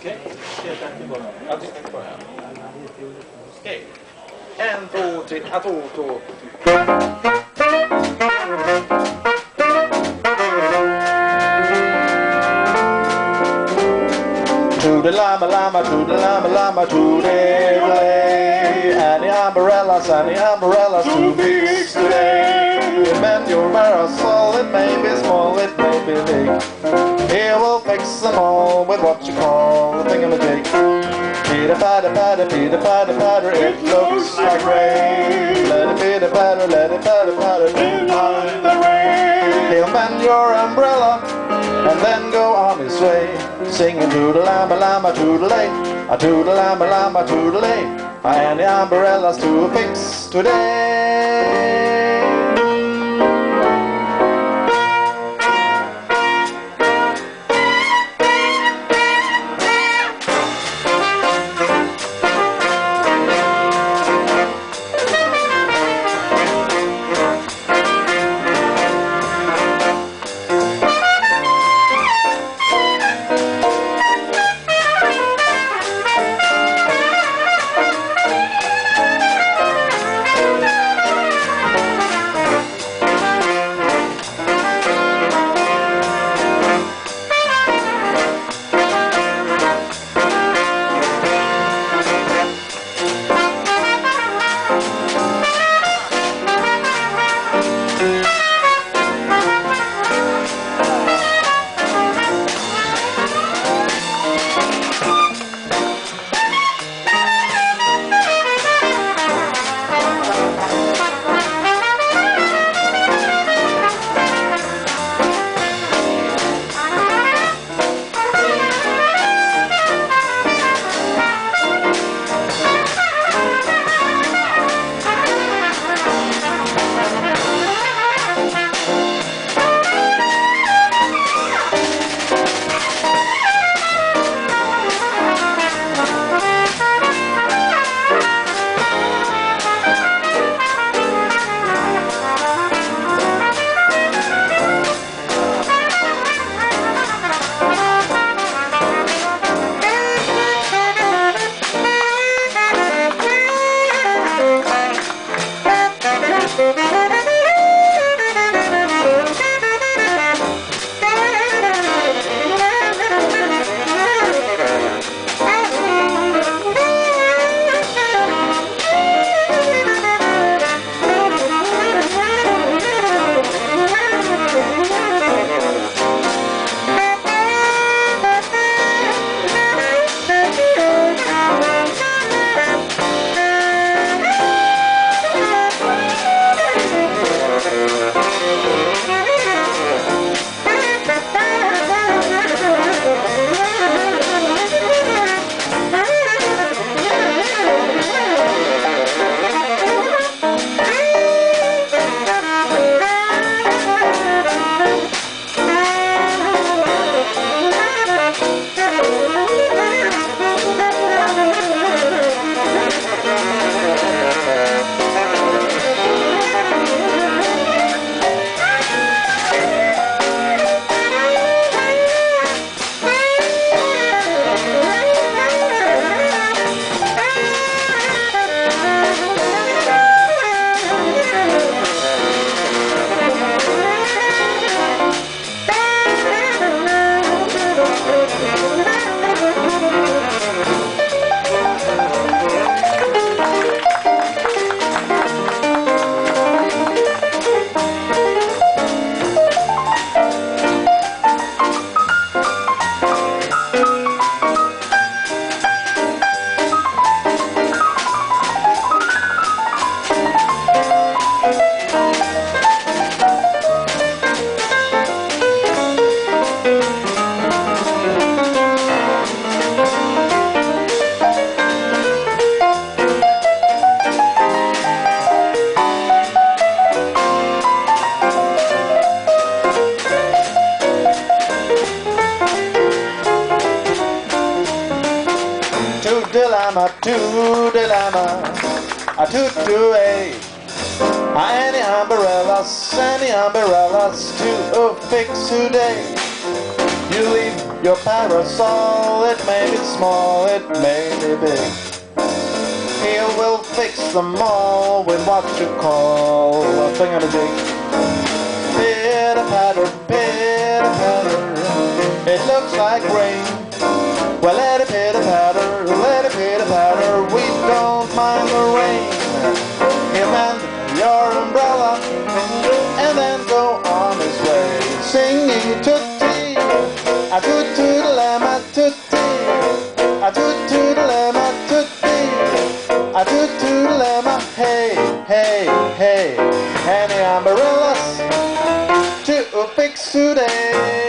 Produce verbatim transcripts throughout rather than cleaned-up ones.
Okej, jag tycker börja. Okej. En, två, tre, a, två, två. To the llama, llama, to the llama, llama, to the play. Any umbrellas, any umbrellas to fix today. Bend your parasol, it may be small, it may be big. He will fix them all with what you call the thingamajig. Peter patter patter, Peter patter patter, it looks like rain. Let it Peter patter, let it patter patter, in the rain. He'll bend your umbrella and then go on his way, singing to the llama llama to the lay, to the llama llama to the lay. Any umbrellas to fix today. llama, to the llama, a toot to a. Any umbrellas, any umbrellas to fix today. You leave Your parasol, it may be small, it may be big. He will fix them all with what you call a thingamajig. Pitter-patter, pitter-patter, it looks like rain. Well, let it pitter-patter, let it pitter-patter, we don't mind the rain. He'll mend your umbrella and then go on his way, singing tutti, a toot-toot-a-lemma tutti, a toot-toot-a-lemma tutti, a toot-toot-a-lemma, hey, hey, hey. Any umbrellas to fix today?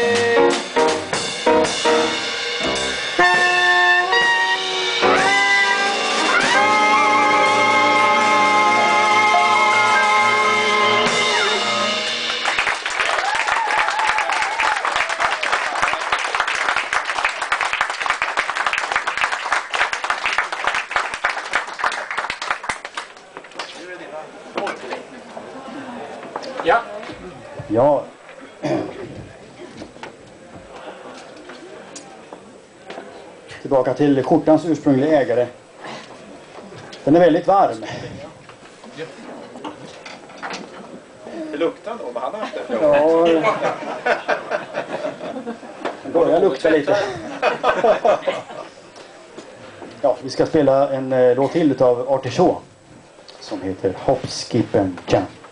Ja. Ja. Tillbaka till skjortans ursprungliga ägare. Den är väldigt varm. Det luktar nog, men han har haft det. Ja. Den börjar lukta lite. Ja, vi ska spela en eh, låt till av Artie Shaw som heter Hop, Skip and Jump.